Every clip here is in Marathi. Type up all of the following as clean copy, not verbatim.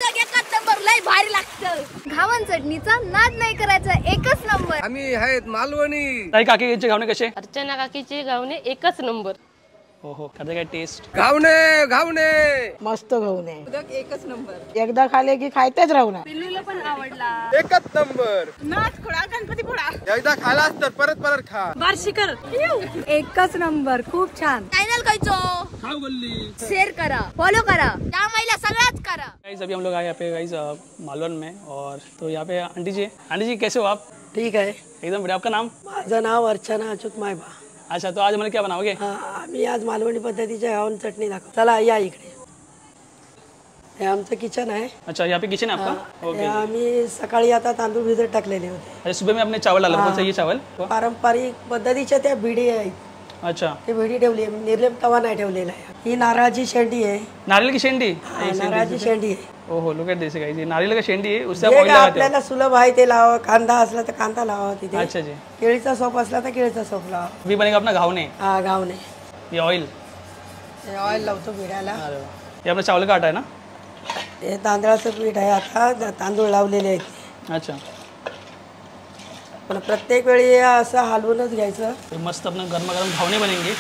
एकच नंबर, लय भारी लागतं. घावन चटणीचा नाद नाही करायचा, एकच नंबर. आम्ही आहेत मालवणी. ताई काकीचे घावणे कसे? अर्चना काकीचे घावणे एकच नंबर. हो हो, करते काय टेस्ट? घावणे घावणे मस्त घावणे एकच नंबर. एकदा खाले की खायतेच राहणार. पिल्लूला पण आवडला. एकच नंबर. नाच खोडा, गणपती फोडा. एकदा खालास तर परत परत खा. बार्शीकर एकच नंबर, खूप छान. चॅनल खायचो शेअर करा, फॉलो करा, त्या महिला सगळ्याच करा. गाइस अभी हम लोग आए यहाँ पे गाइस मालवन में, और तो यहाँ पे आंटी जी कैसे हो आप? ठीक आहे. एकदम बढ़िया. आपका नाम? माझं नाव अर्चना अच्युत मायबा. अच्छा, तो आज हमारे क्या बनाओगे? आम्ही आज मालवणी पद्धतीच्या घावन चटणी दाखव. चला या इकडे. हे आमचं किचन आहे. अच्छा, यहाँ पे किचन है आपका? हे आम्ही सकाळी आता तांदूळ भिजत टाकलेले होते. अच्छा, सुबह में आपने चावल डाला, कौन सा ये चावल? पारंपरिक पद्धतीच्या त्या भिडी आहेत. अच्छा, ते भिडी ठेवली आहे, निर्लेप तवा नाही ठेवलेला आहे. ही नारळाची शेंडी आहे. नारियल की शेंडी? नारळाची शेंडी आहे. ओहो, लुक एट दिस गाइस, ये नारियल का शेंडी है, उससे आप जे ऑयल काय लगाते हो? आपल्याला सुलभ आहे ते लावा. कांदा असला तर कांदा लावा तिथे. अच्छा जी. केळीचा सोप असला तर केळीचा सोप लावा. अभी बनेगा अपना घावने. हा घावणे. ये ऑयल? ऑइल लावतो भिड्याला. अरे वाह. ये अपना चावल का आटा है ना? हे तांदळाचं पीठ आहे. आता तांदूळ लावलेले आहेत. अच्छा, पण प्रत्येक वेळी असं हलवूनच घ्यायचं. तो मस्त अपना गर्मा गर्म घावने बनेंगे.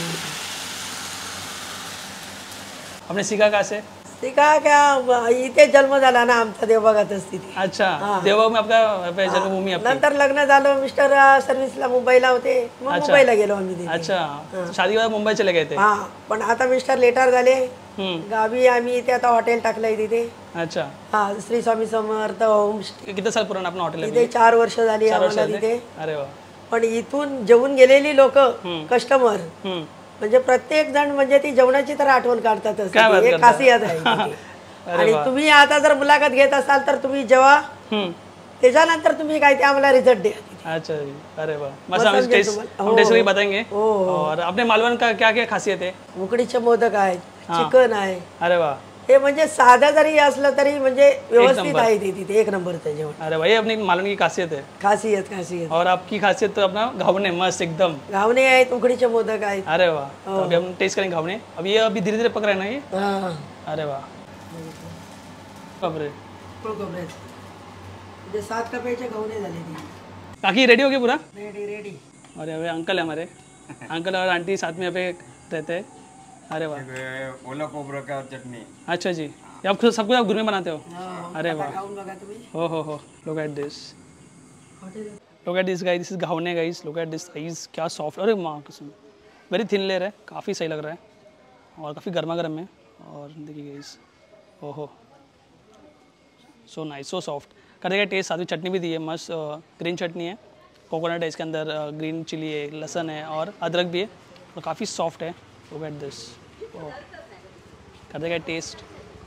आपने सीखा कहाँ से? ते क्या इथे जन्म झाला ना आमचा देवबागातच तिथे. अच्छा, देवबाग में आपका जन्मभूमि आपकी? नंतर लग्न झालं. मिस्टर सर्व्हिसला मुंबईला होते, मग मुंबईला गेलो आम्ही तिथे. अच्छा, शादी के बाद मुंबई चले गए थे? हा, पण आता मिस्टर रिटायर झाले. हम्म. गावी आम्ही इथे आता हॉटेल टाकलंय तिथे. अच्छा, हा, श्री स्वामी समर्थ होम स्टे. कितना साल पुराना अपना हॉटेल है? तिथे 4 वर्ष झाली आम्हाला तिथे. अरे वाह. पण इथून जेवून गेलेली लोक कस्टमर म्हणजे प्रत्येक जण म्हणजे ती जेवणाची तर आठवण काढतातच. हे खासियत आहे तिथे. आणि तुम्ही आता जर मुलाखत घेत असाल तर तुम्ही जेव्हा त्याच्यानंतर तुम्ही काय ते आम्हाला रिझल्ट द्या. अच्छा जी, अरे वाह. मस्त, हम टेस्ट करके बताएंगे. और अपने मालवन का क्या क्या खासियत है? उकडीचे मोदक आहेत, चिकन आहे. अरे वाह. हे म्हणजे साधा जरी असलं तरी म्हणजे व्यवस्थित आहे ते तिथे. एक नंबरचं जेवण. अरे भाई, अपनी मालवन की खासियत है. खासियत. और आपकी खासियत तो अपना घावने मस्त एकदम. घावणे आहेत, उकडीचे मोदक आहेत. अरे वाह. तो अभी हम टेस्ट करेंगे घावने. अब ये अभी धीरे धीरे पक रहा है ना ये? हा, अरे वाह. बापरे. म्हणजे 7 कपाचे घावणे झाले ते. काकी रेडी हो गए पूरा? रेडी. अरे अभी अंकल है हमारे. अंकल और आंटी साथ में यहाँ पे रहते हैं. अरे वाह. ओला कोबरा का चटनी. अच्छा जी, ये आप खुद सब कुछ आप घर में बनाते हो? अरे वाह. खाऊन बघा तुम्ही. हो, look at this. Look at this guys, this is घावने guys. Look at this guys, क्या सॉफ्ट. अरे माँ कसम, वेरी थिन लेयर है, काफ़ी सही लग रहा है और काफ़ी गर्मा गर्म है. और देखिए गाइस, ओहो, सो नाइस, सो सॉफ्ट. करेगा टेस्ट. साथ में चटनी भी दी है, मस्त ग्रीन चटनी है, कोकोनट है इसके अंदर, ग्रीन चिली है, लहसुन है और अदरक भी है, और काफ़ी सॉफ्ट है. Look at this. करेगा टेस्ट.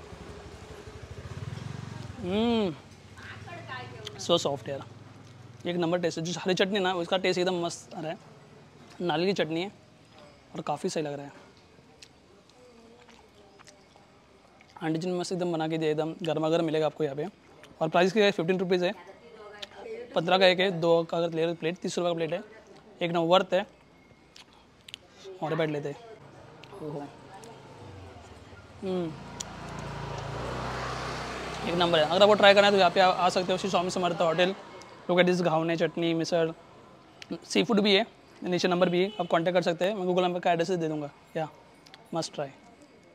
सो सॉफ्ट यार, एक नंबर टेस्ट है. जो हरी चटनी ना उसका टेस्ट एकदम मस्त आ रहा है. नारियल की चटनी है और काफ़ी सही लग रहा है. आंटी जी ने मस्त एकदम बना के दिया, एकदम गर्मा गर्म मिलेगा आपको यहाँ पे. और प्राइस क्या है? 15 रुपीज़ है. 15 का एक है, 2 का अगर ले लो प्लेट 30 रुपये का प्लेट है. एक नंबर वर्थ है. और बैठ लेते हैं. एक नंबर है. अगर आपको ट्राई करना है तो यहाँ पे आ सकते हो. Shri Swami Samarth hotel. Look at this घावने चटनी मिसल सी फूड भी है. नीचे नंबर भी है, आप कांटेक्ट कर सकते हैं. मैं गूगल नंबर का एड्रेस दे दूँगा. या मस्ट ट्राई.